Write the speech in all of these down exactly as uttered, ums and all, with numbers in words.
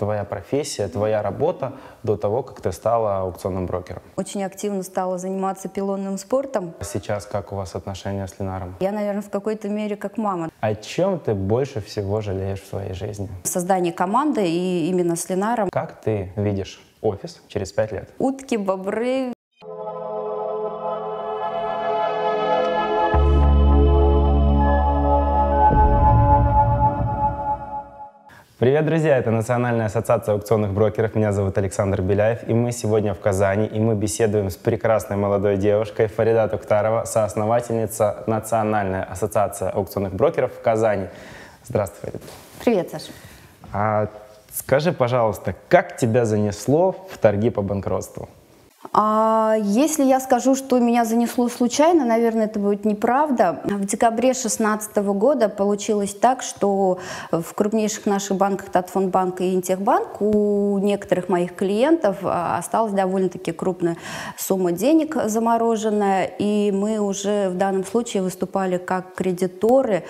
твоя профессия, твоя работа до того, как ты стала аукционным брокером? Очень активно стала заниматься пилонным спортом. Сейчас как у вас отношения с Ленаром? Я, наверное, в какой-то мере как мама. О чем ты больше всего жалеешь в своей жизни? Создание команды и именно с Ленаром. Как ты видишь офис через пять лет? Утки, бобры. Привет, друзья! Это Национальная ассоциация аукционных брокеров. Меня зовут Александр Беляев, и мы сегодня в Казани, и мы беседуем с прекрасной молодой девушкой Фарида Туктарова, соосновательница Национальной ассоциации аукционных брокеров в Казани. Здравствуй, Фарид. Привет, Саша. А, скажи, пожалуйста, как тебя занесло в торги по банкротству? А если я скажу, что меня занесло случайно, наверное, это будет неправда. В декабре две тысячи шестнадцатого года получилось так, что в крупнейших наших банках Татфонбанк и Интехбанк у некоторых моих клиентов осталась довольно-таки крупная сумма денег замороженная, и мы уже в данном случае выступали как кредиторы.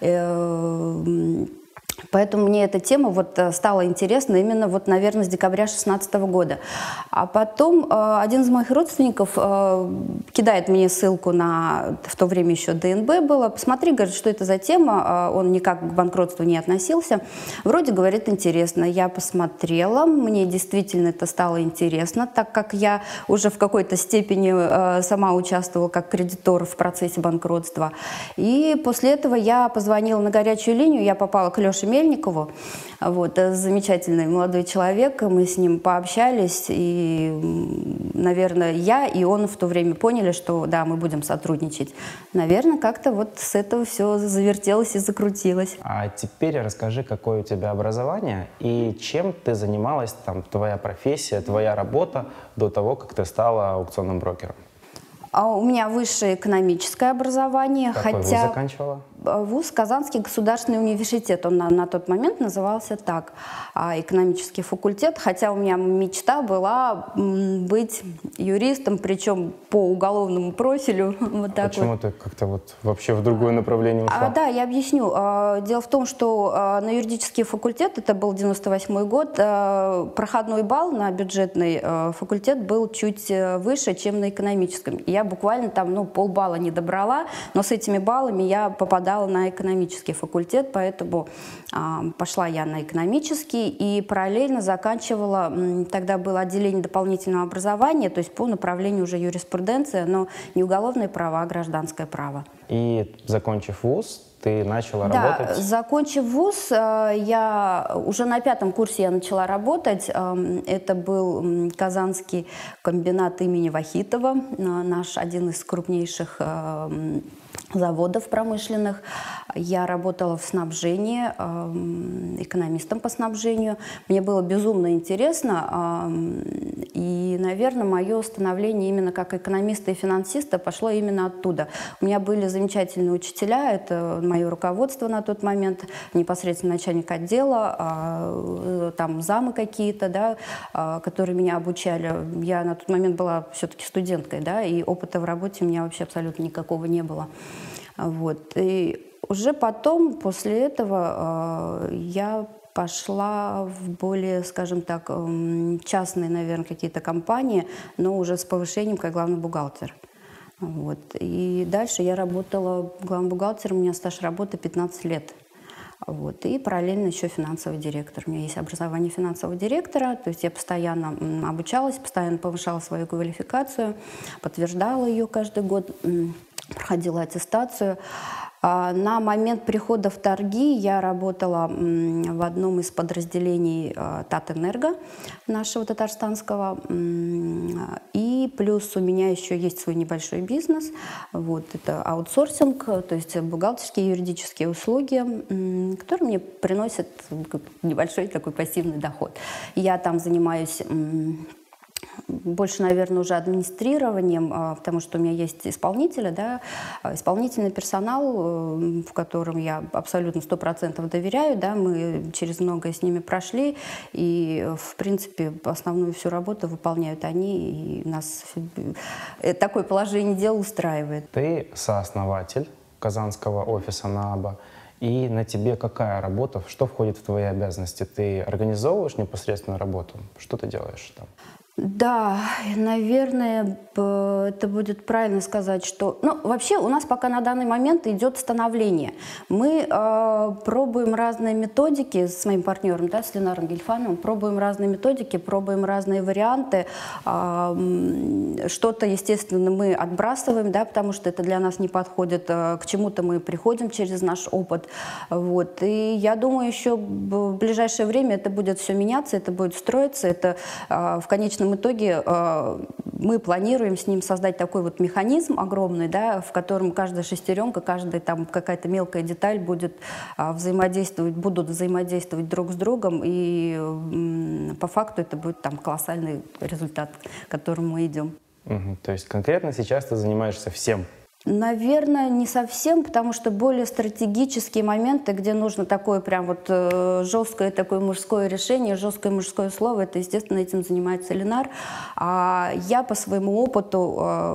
Поэтому мне эта тема вот стала интересна именно, вот, наверное, с декабря две тысячи шестнадцатого года. А потом э, один из моих родственников э, кидает мне ссылку на, в то время еще ДНБ было. Посмотри, говорит, что это за тема. Э, он никак к банкротству не относился. Вроде, говорит, интересно. Я посмотрела, мне действительно это стало интересно, так как я уже в какой-то степени э, сама участвовала как кредитор в процессе банкротства. И после этого я позвонила на горячую линию, я попала к Леше Мельникову, вот, замечательный молодой человек, мы с ним пообщались, и, наверное, я и он в то время поняли, что, да, мы будем сотрудничать. Наверное, как-то вот с этого все завертелось и закрутилось. А теперь расскажи, какое у тебя образование и чем ты занималась, там, твоя профессия, твоя работа до того, как ты стала аукционным брокером. А у меня высшее экономическое образование. Какой хотя... вуз заканчивала? Вуз Казанский государственный университет, он на, на тот момент назывался так, а, экономический факультет, хотя у меня мечта была быть юристом, причем по уголовному профилю. Вот так Почему вот. ты как-то вот вообще в другое направление ушла? А, да, я объясню. А, дело в том, что а, на юридический факультет, это был девяносто восьмой год, а, проходной балл на бюджетный а, факультет был чуть выше, чем на экономическом. Я буквально там, ну, полбалла не добрала, но с этими баллами я попадала на экономический факультет, поэтому а, пошла я на экономический и параллельно заканчивала, тогда было отделение дополнительного образования, то есть по направлению уже юриспруденция, но не уголовное право, а гражданское право. И закончив вуз, ты начала да, работать? Да, закончив вуз, я уже на пятом курсе я начала работать. Это был Казанский комбинат имени Вахитова, наш один из крупнейших заводов промышленных. Я работала в снабжении, экономистом по снабжению. Мне было безумно интересно. И, наверное, мое становление именно как экономиста и финансиста пошло именно оттуда. У меня были замечательные учителя, это мое руководство на тот момент, непосредственно начальник отдела, там замы какие-то, да, которые меня обучали. Я на тот момент была все-таки студенткой, да, и опыта в работе у меня вообще абсолютно никакого не было. Вот. И уже потом, после этого, я пошла в более, скажем так, частные, наверное, какие-то компании, но уже с повышением как главный бухгалтер. Вот. И дальше я работала главным бухгалтером, у меня стаж работы пятнадцать лет. Вот. И параллельно еще финансовый директор. У меня есть образование финансового директора, то есть я постоянно обучалась, постоянно повышала свою квалификацию, подтверждала ее каждый год, проходила аттестацию. На момент прихода в торги я работала в одном из подразделений Татэнерго нашего татарстанского. И плюс у меня еще есть свой небольшой бизнес. Вот, это аутсорсинг, то есть бухгалтерские и юридические услуги, которые мне приносят небольшой такой пассивный доход. Я там занимаюсь больше, наверное, уже администрированием, потому что у меня есть исполнители, да, исполнительный персонал, в котором я абсолютно сто процентов доверяю, да, мы через многое с ними прошли, и, в принципе, основную всю работу выполняют они, и нас такое положение дел устраивает. Ты сооснователь казанского офиса НААБа, И на тебе какая работа, что входит в твои обязанности? Ты организовываешь непосредственно работу? Что ты делаешь там? Да, наверное, б- это будет правильно сказать, что... Ну, вообще у нас пока на данный момент идет становление. Мы э, пробуем разные методики с моим партнером, да, с Ленаром Гельфановым, пробуем разные методики, пробуем разные варианты. Э, м, что-то, естественно, мы отбрасываем, да, потому что это для нас не подходит. Э, к чему-то мы приходим через наш опыт. Вот. И я думаю, еще в ближайшее время это будет все меняться, это будет строиться. Это э, в конечном итоге э, мы планируем с ним создать такой вот механизм огромный, да, в котором каждая шестеренка, каждая там какая-то мелкая деталь будет э, взаимодействовать, будут взаимодействовать друг с другом, и э, по факту это будет там колоссальный результат, к которому мы идем. Мгм. То есть конкретно сейчас ты занимаешься всем? Наверное, не совсем, потому что более стратегические моменты, где нужно такое прям вот э, жесткое такое мужское решение, жесткое мужское слово, это, естественно, этим занимается Ленар. А я по своему опыту,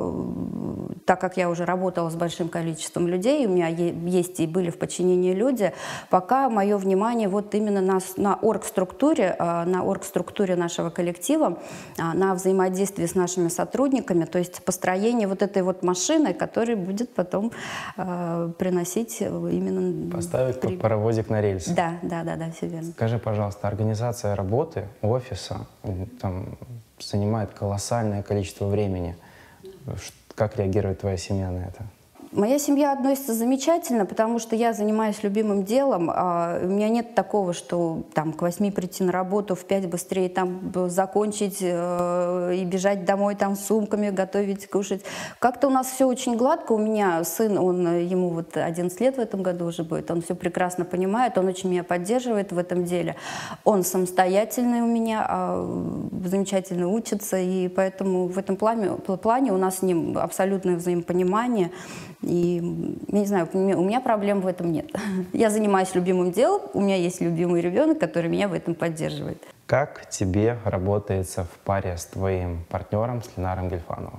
э, так как я уже работала с большим количеством людей, у меня е- есть и были в подчинении люди, пока мое внимание вот именно на, с- на оргструктуре, э, на оргструктуре нашего коллектива, э, на взаимодействии с нашими сотрудниками, то есть построение вот этой вот машины, которая будет потом э, приносить именно... Поставить при- паровозик на рельсы? Да, да, да, да, все верно. Скажи, пожалуйста, организация работы офиса м, там, занимает колоссальное количество времени. Ш- Как реагирует твоя семья на это? Моя семья относится замечательно, потому что я занимаюсь любимым делом. а У меня нет такого, что там к восьми прийти на работу, в пять быстрее там б- закончить э, и бежать домой там с сумками, готовить, кушать. Как-то у нас все очень гладко. У меня сын, он, э, ему вот одиннадцать лет в этом году уже будет, он все прекрасно понимает, он очень меня поддерживает в этом деле. Он самостоятельный у меня, а, замечательно учится, и поэтому в этом плане, плане у нас с ним абсолютное взаимопонимание. И, я не знаю, у меня, у меня проблем в этом нет. Я занимаюсь любимым делом, у меня есть любимый ребенок, который меня в этом поддерживает. Как тебе работается в паре с твоим партнером, с Ленаром Гельфановым?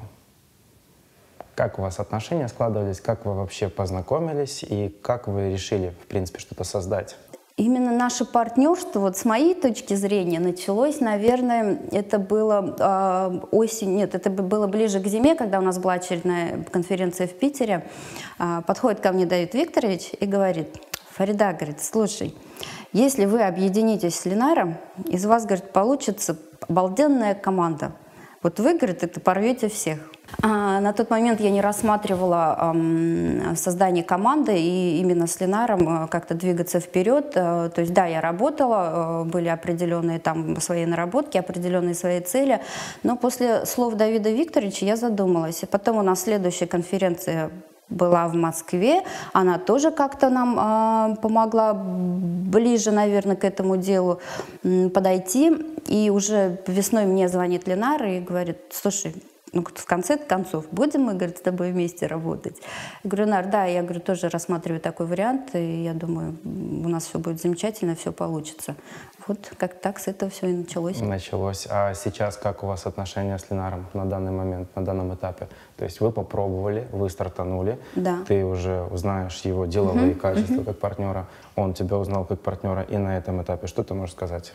Как у вас отношения складывались, как вы вообще познакомились и как вы решили, в принципе, что-то создать? Именно наше партнерство, вот с моей точки зрения, началось, наверное, это было э, осень, нет, это б- было ближе к зиме, когда у нас была очередная конференция в Питере. Э, подходит ко мне Давид Викторович и говорит: Фарида, говорит, слушай, если вы объединитесь с Ленаром, из вас, говорит, получится обалденная команда. Вот вы, говорит, это порвете всех. А, на тот момент я не рассматривала ам, создание команды и именно с Ленаром а, как-то двигаться вперед. А, то есть, да, я работала, а, были определенные там свои наработки, определенные свои цели, но после слов Давида Викторовича я задумалась. И потом у нас следующая конференция была в Москве, она тоже как-то нам э, помогла ближе, наверное, к этому делу м, подойти. И уже весной мне звонит Ленар и говорит: слушай, ну, в конце концов, будем мы, говорит, с тобой вместе работать? Я говорю: Ленар, да, я говорю, тоже рассматриваю такой вариант, и я думаю, у нас все будет замечательно, все получится. Вот как так с этого все и началось. Началось. А сейчас как у вас отношения с Ленаром на данный момент, на данном этапе? То есть вы попробовали, вы стартанули, Да. ты уже узнаешь его деловые Мгм, качества мгм. как партнера, он тебя узнал как партнера, и на этом этапе что ты можешь сказать?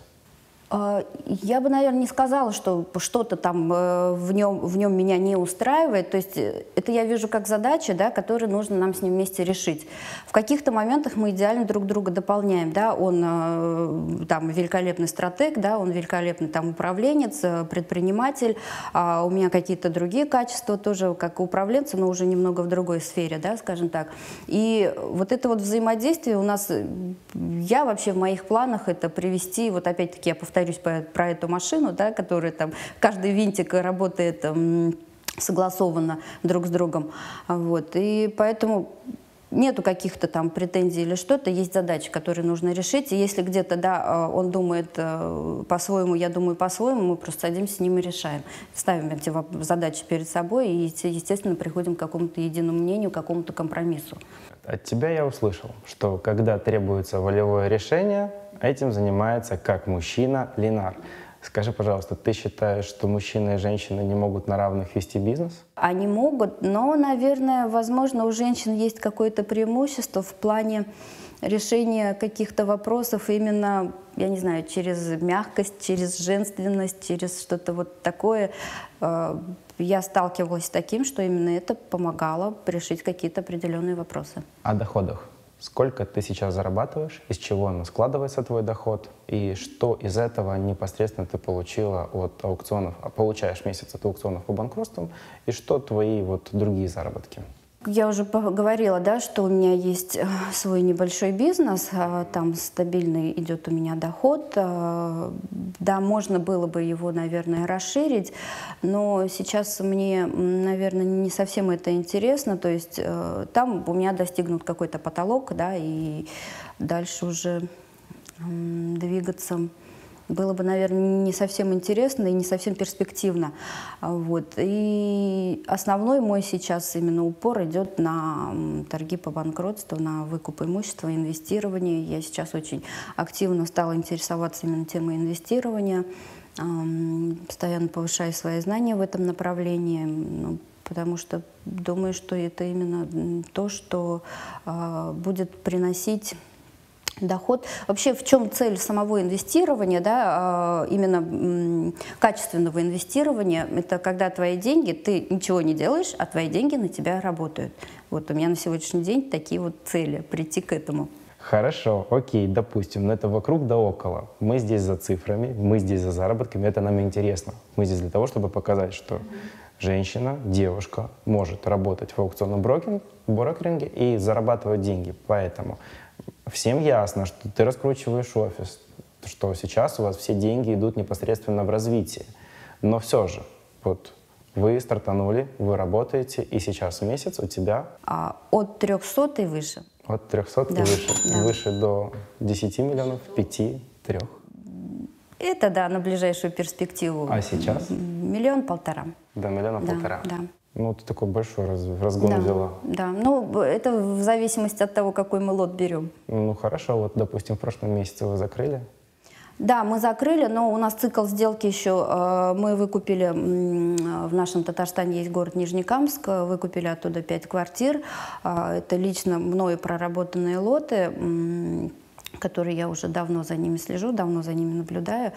А, Я бы, наверное, не сказала, что что-то там э, в нем, в нем меня не устраивает. То есть э, это я вижу как задачи, да, которые нужно нам с ним вместе решить. В каких-то моментах мы идеально друг друга дополняем. Да? Он э, там великолепный стратег, да, он великолепный там управленец, э, предприниматель. А у меня какие-то другие качества тоже как у управленца, но уже немного в другой сфере, да, скажем так. И вот это вот взаимодействие у нас, э, я вообще в моих планах это привести, вот опять-таки я повторюсь, про, про эту машину, да, которая там, каждый винтик работает м, согласованно друг с другом. Вот. И поэтому нету каких-то там претензий или что-то, есть задачи, которые нужно решить. И если где-то, да, он думает э, по-своему, я думаю по-своему, мы просто садимся с ним и решаем. Ставим эти воп- задачи перед собой и, естественно, приходим к какому-то единому мнению, к какому-то компромиссу. От тебя я услышал, что когда требуется волевое решение, этим занимается как мужчина Ленар. Скажи, пожалуйста, ты считаешь, что мужчина и женщина не могут на равных вести бизнес? Они могут, но, наверное, возможно, у женщин есть какое-то преимущество в плане решения каких-то вопросов именно, я не знаю, через мягкость, через женственность, через что-то вот такое. Я сталкивалась с таким, что именно это помогало решить какие-то определенные вопросы. О доходах. Сколько ты сейчас зарабатываешь, из чего оно складывается, твой доход, и что из этого непосредственно ты получила от аукционов, а получаешь в месяц от аукционов по банкротствам, и что твои вот другие заработки? Я уже говорила, да, что у меня есть свой небольшой бизнес, там стабильный идет у меня доход. Да, можно было бы его, наверное, расширить, но сейчас мне, наверное, не совсем это интересно. То есть там у меня достигнут какой-то потолок, да, и дальше уже двигаться было бы, наверное, не совсем интересно и не совсем перспективно. Вот. И основной мой сейчас именно упор идет на торги по банкротству, на выкуп имущества, инвестирование. Я сейчас очень активно стала интересоваться именно темой инвестирования, постоянно повышаю свои знания в этом направлении, ну, потому что думаю, что это именно то, что будет приносить доход. Вообще, в чем цель самого инвестирования, да, именно качественного инвестирования, это когда твои деньги, ты ничего не делаешь, а твои деньги на тебя работают. Вот у меня на сегодняшний день такие вот цели, прийти к этому. Хорошо, окей, допустим, но это вокруг да около. Мы здесь за цифрами, мы здесь за заработками, это нам интересно. Мы здесь для того, чтобы показать, что женщина, девушка может работать в аукционном брокинге, брокеринге и зарабатывать деньги. Поэтому всем ясно, что ты раскручиваешь офис, что сейчас у вас все деньги идут непосредственно в развитие. Но все же, вот вы стартанули, вы работаете, и сейчас в месяц у тебя… А от трёхсот и выше. От трёхсот Да, и выше. да. Выше до десяти миллионов, пяти, трех. Это, да, на ближайшую перспективу. А сейчас? Миллион-полтора. До миллиона Да, полтора. да. Ну, ты такой большой раз, разгон Да, взяла. да. Ну, это в зависимости от того, какой мы лот берем. Ну, хорошо. Вот, допустим, в прошлом месяце вы закрыли. Да, мы закрыли, но у нас цикл сделки еще. э, Мы выкупили, м, в нашем Татарстане есть город Нижнекамск, э, выкупили оттуда пять квартир. Э, Это лично мною проработанные лоты, м, которые я уже давно за ними слежу, давно за ними наблюдаю.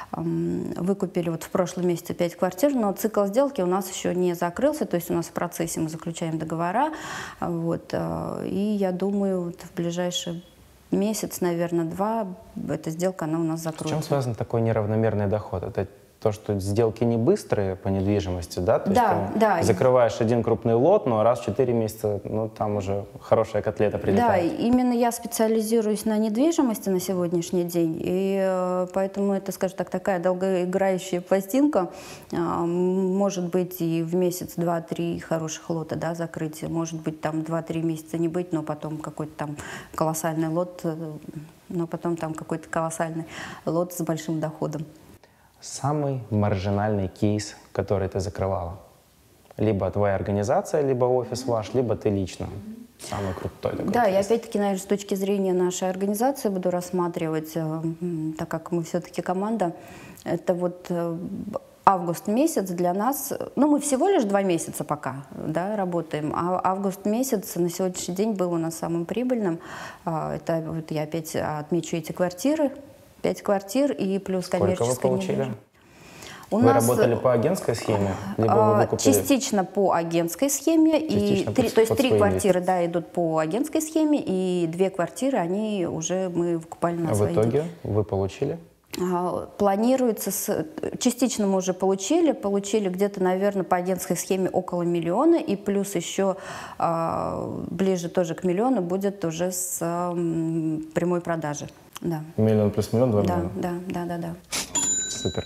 Эм, Выкупили вот в прошлом месяце пять квартир, но цикл сделки у нас еще не закрылся, то есть у нас в процессе мы заключаем договора. Вот, э, и я думаю, вот в ближайший месяц, наверное, два, эта сделка, она у нас С чем закроется. связан такой неравномерный доход? Это то, что сделки не быстрые по недвижимости, да? То Да, есть ты да. закрываешь один крупный лот, но раз в четыре месяца, ну, там уже хорошая котлета Да, прилетает. именно я специализируюсь на недвижимости на сегодняшний день, и э, поэтому это, скажем так, такая долгоиграющая пластинка. Э, может быть и в месяц два-три хороших лота, да, закрытие, может быть там два-три месяца не быть, но потом какой-то там колоссальный лот, э, но потом там какой-то колоссальный лот с большим доходом. Самый маржинальный кейс, который ты закрывала? Либо твоя организация, либо офис ваш, либо ты лично. Самый крутой такой Да, кейс. я опять-таки, наверное, с точки зрения нашей организации буду рассматривать, э, м, так как мы все-таки команда, это вот э, август месяц для нас, ну мы всего лишь два месяца пока, да, работаем, а август месяц на сегодняшний день был у нас самым прибыльным. А, Это вот я опять отмечу эти квартиры, пять квартир и плюс Сколько вы коммерческая получили? недвижимость. У Вы нас, работали по агентской схеме, либо а, вы выкупили? частично по агентской схеме, и Частично три, под- то есть под три свои квартиры, да, идут по агентской схеме, и две квартиры, они уже мы выкупали на А в свои итоге деньги. вы получили? А, Планируется, с- частично мы уже получили, получили где-то, наверное, по агентской схеме около миллиона, и плюс еще а, ближе тоже к миллиону будет уже с м, прямой продажи. Да. Миллион плюс миллион, два Да, миллиона. да, да, да, да. Супер.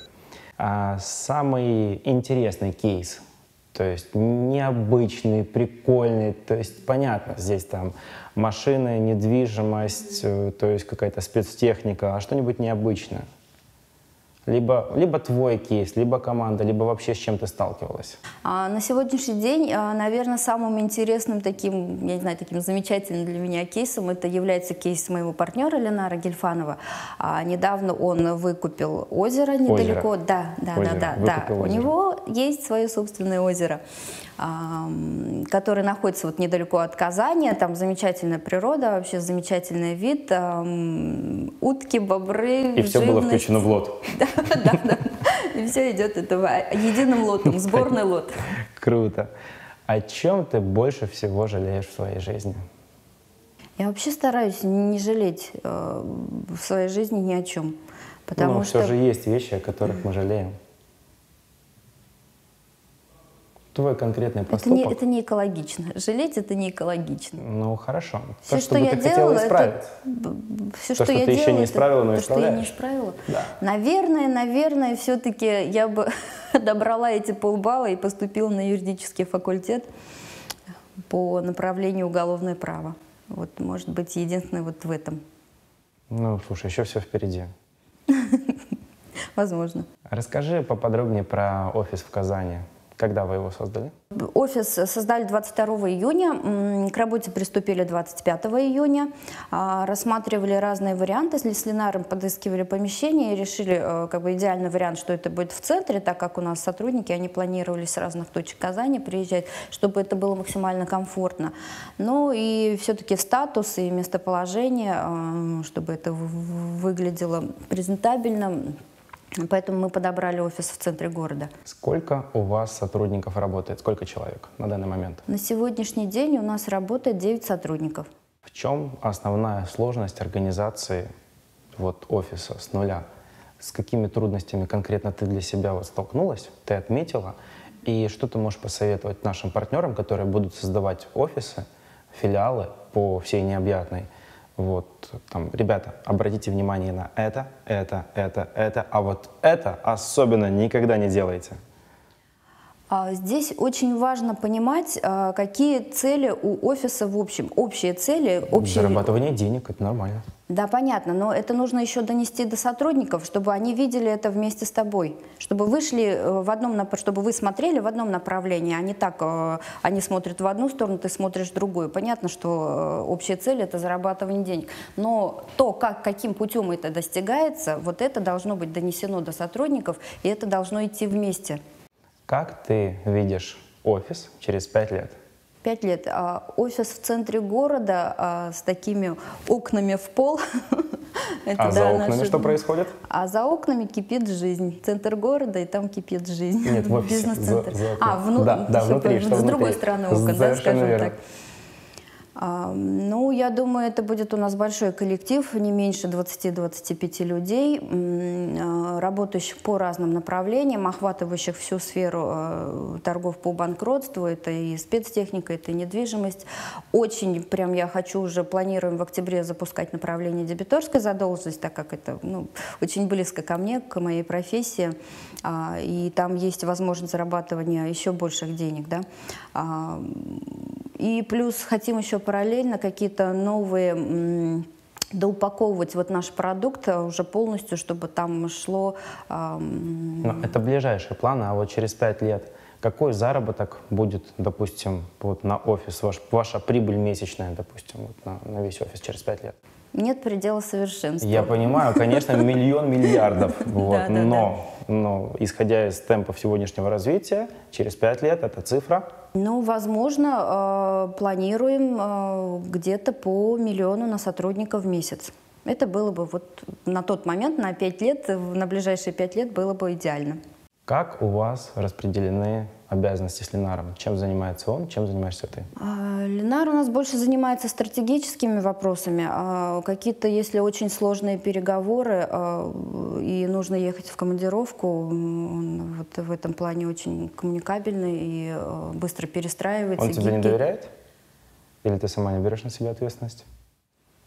А самый интересный кейс, то есть необычный, прикольный, то есть понятно, здесь там машины, недвижимость, э, то есть какая-то спецтехника, а что-нибудь необычное. Либо, либо твой кейс, либо команда, либо вообще с чем ты сталкивалась? А на сегодняшний день, а, наверное, самым интересным таким, я не знаю, таким замечательным для меня кейсом это является кейс моего партнера Ленара Гельфанова. А, недавно он выкупил озеро недалеко. Озеро. Да, да, Озеро. да, да, да. Выкупил У озеро. него есть свое собственное озеро, а, которое находится вот недалеко от Казани. Там замечательная природа, вообще замечательный вид. А, утки, бобры, И все было живность. включено в лот. Да, да. И все идет этого единым лотом, сборный лот. Круто. О чем ты больше всего жалеешь в своей жизни? Я вообще стараюсь не жалеть э, в своей жизни ни о чем. Потому Но что все же есть вещи, о которых мы жалеем. Твой конкретный это поступок. не, это не экологично. Жалеть это не экологично. Ну хорошо. Все, То, что бы я ты хотела делала, исправить. это все, То, что, что я ты еще делала, не это исправила, но то, что я не исправляешь. исправила. Да. Наверное, наверное, все-таки я бы добрала эти полбалла и поступила на юридический факультет по направлению уголовное право. Вот, может быть, единственное вот в этом. Ну, слушай, еще все впереди. Возможно. Расскажи поподробнее про офис в Казани. Когда вы его создали? Офис создали двадцать второго июня, м, к работе приступили двадцать пятого июня, а, рассматривали разные варианты, с Ленаром подыскивали помещение и решили э, как бы идеальный вариант, что это будет в центре, так как у нас сотрудники, они планировали с разных точек Казани приезжать, чтобы это было максимально комфортно. Ну и все-таки статус и местоположение, э, чтобы это в- в- выглядело презентабельно. Поэтому мы подобрали офис в центре города. Сколько у вас сотрудников работает? Сколько человек на данный момент? На сегодняшний день у нас работает девять сотрудников. В чем основная сложность организации вот, офиса с нуля? С какими трудностями конкретно ты для себя вот столкнулась, ты отметила? И что ты можешь посоветовать нашим партнерам, которые будут создавать офисы, филиалы по всей необъятной? Вот, там, ребята, обратите внимание на это, это, это, это, а вот это особенно никогда не делайте. А, Здесь очень важно понимать, а, какие цели у офиса в общем. Общие цели, общие... Зарабатывание денег, это нормально. Да, понятно, но это нужно еще донести до сотрудников, чтобы они видели это вместе с тобой, чтобы вы шли э, в одном, нап- чтобы вы смотрели в одном направлении, а не так, э, они смотрят в одну сторону, ты смотришь в другую. Понятно, что э, общая цель – это зарабатывание денег, но то, как, каким путем это достигается, вот это должно быть донесено до сотрудников, и это должно идти вместе. Как ты видишь офис через пять лет? Пять лет. А, Офис в центре города а, с такими окнами в пол. Это, А за да, окнами наши- что происходит? А за окнами кипит жизнь. Центр города, и там кипит жизнь. Нет, в офисе. Бизнес-центр. За- за окном. А, вну- Да, да, всё внутри, по- что С другой внутри. стороны окон, да, Совершенно скажем верно. так. А, Ну, я думаю, это будет у нас большой коллектив, не меньше двадцати-двадцати пяти людей, м, э, работающих по разным направлениям, охватывающих всю сферу э, торгов по банкротству. Это и спецтехника, это и недвижимость. Очень прям я хочу уже, планируем в октябре запускать направление дебиторской задолженности, так как это ну, очень близко ко мне, к моей профессии. А, И там есть возможность зарабатывания еще больших денег. Да? А, И плюс хотим еще параллельно какие-то новые, м, доупаковывать вот наш продукт а, уже полностью, чтобы там шло... ам, Но это ближайшие планы, а вот через пять лет какой заработок будет, допустим, вот на офис, ваш, ваша прибыль месячная, допустим, вот на, на весь офис через пять лет? Нет предела совершенства. Я понимаю, конечно, миллион миллиардов, вот, Да, да, но, но исходя из темпов сегодняшнего развития, через пять лет эта цифра... Ну, возможно, э, планируем э, где-то по миллиону на сотрудника в месяц. Это было бы вот на тот момент, на пять лет, на ближайшие пять лет было бы идеально. Как у вас распределены обязанности с Ленаром? Чем занимается он, чем занимаешься ты? А, Ленар у нас больше занимается стратегическими вопросами. А какие-то, если очень сложные переговоры а, и нужно ехать в командировку, он вот в этом плане очень коммуникабельный и а, быстро перестраивается. Он тебе не гибкий. доверяет? Или ты сама не берешь на себя ответственность?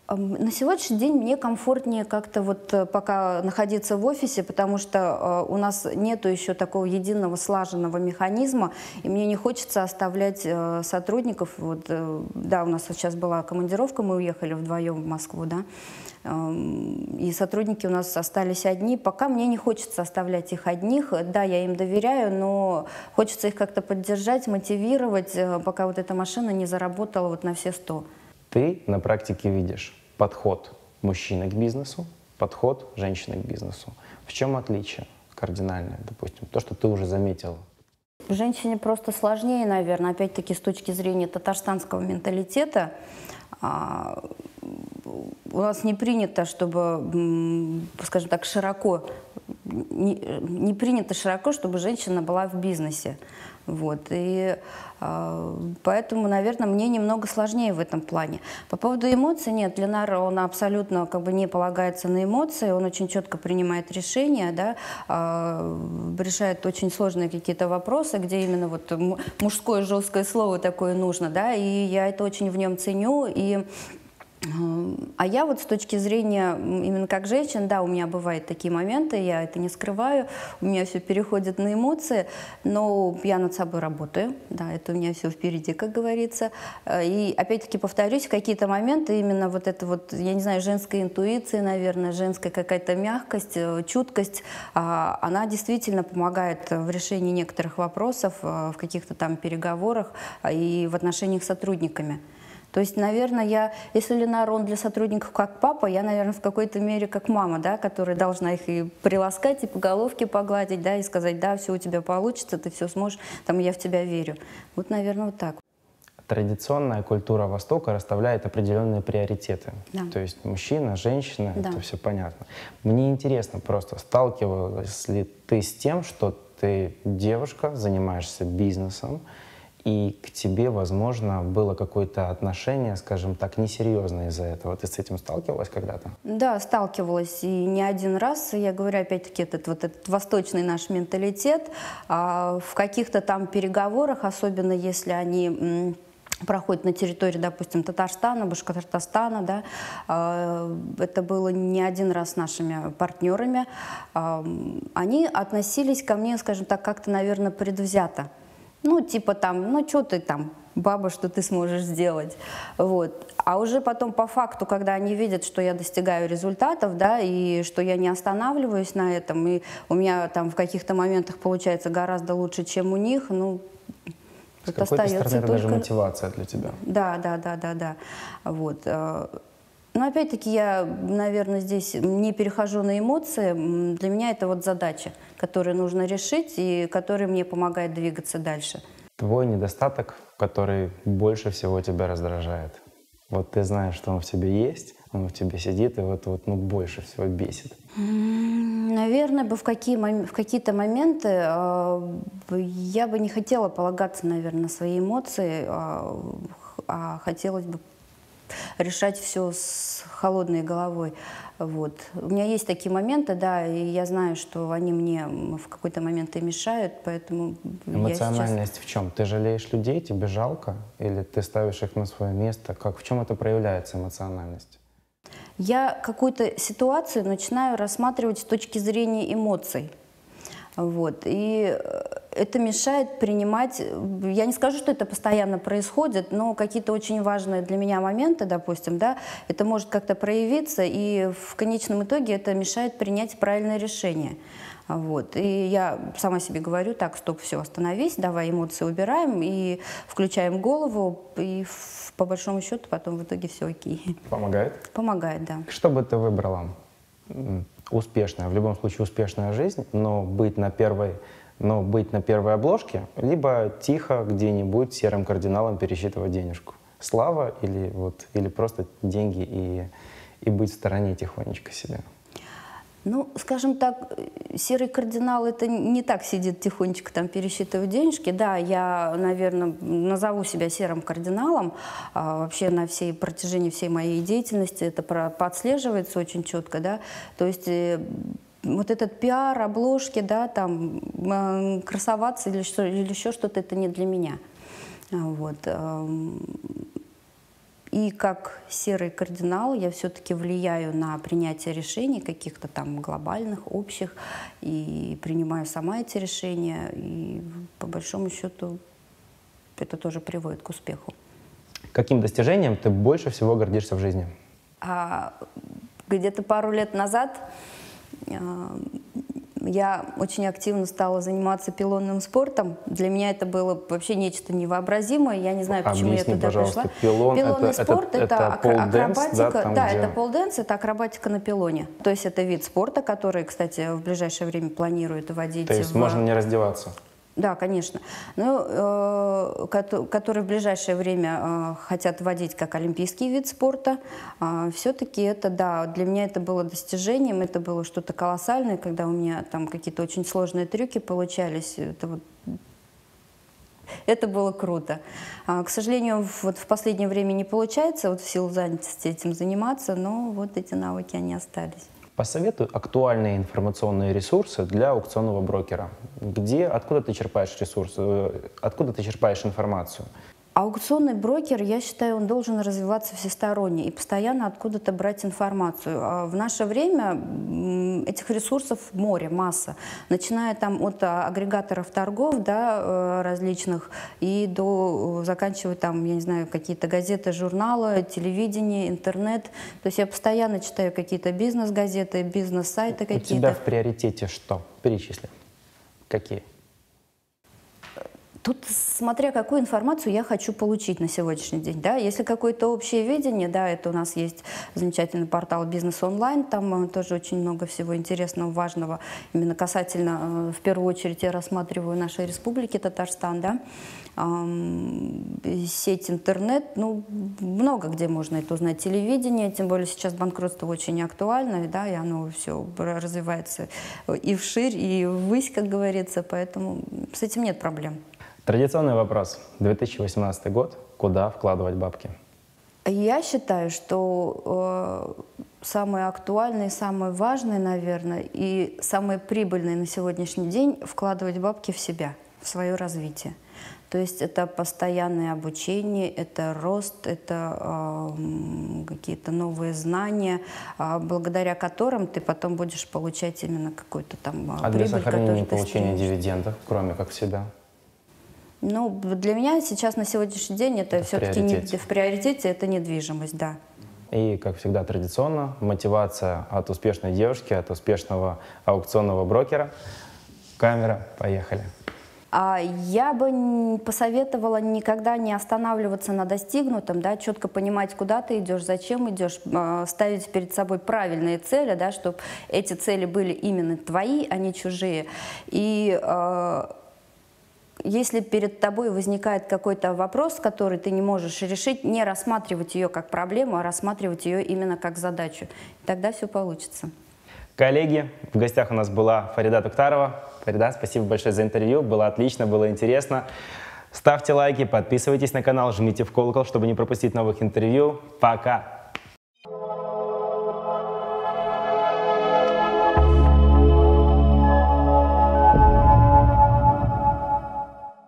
На сегодняшний день мне комфортнее как-то вот пока находиться в офисе, потому что у нас нету еще такого единого слаженного механизма, и мне не хочется оставлять сотрудников. Вот, да, у нас сейчас была командировка, мы уехали вдвоем в Москву, да, и сотрудники у нас остались одни. Пока мне не хочется оставлять их одних. Да, я им доверяю, но хочется их как-то поддержать, мотивировать, пока вот эта машина не заработала вот на все сто. Ты на практике видишь подход мужчины к бизнесу, подход женщины к бизнесу. В чем отличие кардинальное, допустим, то, что ты уже заметила? Женщине просто сложнее, наверное, опять-таки с точки зрения татарстанского менталитета. У нас не принято, чтобы, скажем так, широко, не, не принято широко, чтобы женщина была в бизнесе. Вот. И э, поэтому, наверное, мне немного сложнее в этом плане. По поводу эмоций, нет, Ленар, он абсолютно как бы не полагается на эмоции, он очень четко принимает решения, да, э, решает очень сложные какие-то вопросы, где именно вот мужское жесткое слово такое нужно, да, и я это очень в нем ценю. И а я вот с точки зрения именно как женщина, да, у меня бывают такие моменты, я это не скрываю, у меня все переходит на эмоции, но я над собой работаю, да, это у меня все впереди, как говорится. И опять-таки повторюсь, в какие-то моменты именно вот это вот, я не знаю, женская интуиция, наверное, женская какая-то мягкость, чуткость, она действительно помогает в решении некоторых вопросов, в каких-то там переговорах и в отношениях с сотрудниками. То есть, наверное, я, если Ленар, он для сотрудников как папа, я, наверное, в какой-то мере как мама, да, которая должна их и приласкать, и по головке погладить, да, и сказать, да, все у тебя получится, ты все сможешь, там, я в тебя верю. Вот, наверное, вот так. Традиционная культура Востока расставляет определенные приоритеты. Да. То есть мужчина, женщина, да. Это все понятно. Мне интересно просто, сталкивалась ли ты с тем, что ты девушка, занимаешься бизнесом, и к тебе, возможно, было какое-то отношение, скажем так, несерьезное из-за этого. Ты с этим сталкивалась когда-то? Да, сталкивалась, и не один раз. Я говорю, опять-таки, этот, вот этот восточный наш менталитет. А в каких-то там переговорах, особенно если они проходят на территории, допустим, Татарстана, Башкортостана, да, это было не один раз с нашими партнерами, они относились ко мне, скажем так, как-то, наверное, предвзято. Ну, типа там, ну, что ты там, баба, что ты сможешь сделать, вот. А уже потом по факту, когда они видят, что я достигаю результатов, да, и что я не останавливаюсь на этом, и у меня там в каких-то моментах получается гораздо лучше, чем у них, ну, с какой-то стороны это даже мотивация для тебя. Да, да, да, да, да, вот. Но опять-таки я, наверное, здесь не перехожу на эмоции. Для меня это вот задача, которую нужно решить и которая мне помогает двигаться дальше. Твой недостаток, который больше всего тебя раздражает. Вот ты знаешь, что он в тебе есть, он в тебе сидит, и вот, вот ну, больше всего бесит. Наверное, бы в, какие, в какие-то моменты э, я бы не хотела полагаться, наверное, на свои эмоции, э, а хотелось бы решать все с холодной головой. Вот. У меня есть такие моменты, да, и я знаю, что они мне в какой-то момент и мешают, поэтому эмоциональность я сейчас... в чем? Ты жалеешь людей, тебе жалко? Или ты ставишь их на свое место? Как, в чем это проявляется, эмоциональность? Я какую-то ситуацию начинаю рассматривать с точки зрения эмоций. Вот. И это мешает принимать, я не скажу, что это постоянно происходит, но какие-то очень важные для меня моменты, допустим, да, это может как-то проявиться, и в конечном итоге это мешает принять правильное решение. Вот. И я сама себе говорю, так, стоп, все, остановись, давай эмоции убираем и включаем голову, и по большому счету потом в итоге все окей. Помогает? Помогает, да. Что бы ты выбрала? Успешная, в любом случае успешная жизнь, но быть на первой, но быть на первой обложке, либо тихо где-нибудь серым кардиналом пересчитывать денежку. Слава или, вот, или просто деньги и, и быть в стороне тихонечко себе? Ну, скажем так, серый кардинал это не так сидит тихонечко там пересчитывает денежки. Да, я, наверное, назову себя серым кардиналом. А вообще на всей протяжении всей моей деятельности это подслеживается очень четко, да. То есть э, вот этот пиар, обложки, да, там э, красоваться или, что, или еще что-то, это не для меня. Вот. И как серый кардинал я все-таки влияю на принятие решений, каких-то там глобальных, общих, и принимаю сама эти решения. И по большому счету это тоже приводит к успеху. Каким достижением ты больше всего гордишься в жизни? А где-то пару лет назад а, я очень активно стала заниматься пилонным спортом. Для меня это было вообще нечто невообразимое. Я не знаю, почему Объясни, я туда пожалуйста, пришла. пилон Пилонный это, спорт — это, это, это акро- pole dance, акробатика. да, там, да, где... это полденс, это акробатика на пилоне. То есть это вид спорта, который, кстати, в ближайшее время планируют вводить. То есть в... можно не раздеваться? Да, конечно. Но, э, который в ближайшее время э, хотят вводить как олимпийский вид спорта. Э, все-таки это, да, для меня это было достижением, это было что-то колоссальное, когда у меня там какие-то очень сложные трюки получались. Это, вот, это было круто. А, к сожалению, вот в последнее время не получается вот в силу занятости этим заниматься, но вот эти навыки, они остались. Посоветуй актуальные информационные ресурсы для аукционного брокера. Где, откуда ты черпаешь ресурсы, откуда ты черпаешь информацию? Аукционный брокер, я считаю, он должен развиваться всесторонне и постоянно откуда-то брать информацию. А в наше время этих ресурсов море, масса. Начиная там от агрегаторов торгов, да, различных, и до заканчивая там, я не знаю, какие-то газеты, журналы, телевидение, интернет. То есть я постоянно читаю какие-то бизнес-газеты, бизнес-сайты какие-то. У тебя в приоритете что? Перечисли. Какие? Тут смотря какую информацию я хочу получить на сегодняшний день. Да? Если какое-то общее видение, да, это у нас есть замечательный портал «Бизнес онлайн», там тоже очень много всего интересного, важного. Именно касательно, в первую очередь, я рассматриваю нашей республики Татарстан, да? Сеть интернет, ну, много где можно это узнать. Телевидение, тем более сейчас банкротство очень актуально, да, и оно все развивается и вширь, и ввысь, как говорится, поэтому с этим нет проблем. Традиционный вопрос. две тысячи восемнадцатый год. Куда вкладывать бабки? Я считаю, что э, самое актуальное, самое важное, наверное, и самое прибыльное на сегодняшний день — вкладывать бабки в себя, в свое развитие. То есть это постоянное обучение, это рост, это э, какие-то новые знания, э, благодаря которым ты потом будешь получать именно какую-то там э, а прибыль, для сохранения и которую ты получения стремишься. дивидендов, кроме как в себя? Ну, для меня сейчас на сегодняшний день это, это все-таки не, в приоритете, это недвижимость, да. И, как всегда, традиционно, мотивация от успешной девушки, от успешного аукционного брокера. Камера, поехали. А я бы посоветовала никогда не останавливаться на достигнутом, да, четко понимать, куда ты идешь, зачем идешь, ставить перед собой правильные цели, да, чтобы эти цели были именно твои, а не чужие. И э, если перед тобой возникает какой-то вопрос, который ты не можешь решить, не рассматривать ее как проблему, а рассматривать ее именно как задачу. Тогда все получится. Коллеги, в гостях у нас была Фарида Туктарова. Фарида, спасибо большое за интервью. Было отлично, было интересно. Ставьте лайки, подписывайтесь на канал, жмите в колокол, чтобы не пропустить новых интервью. Пока!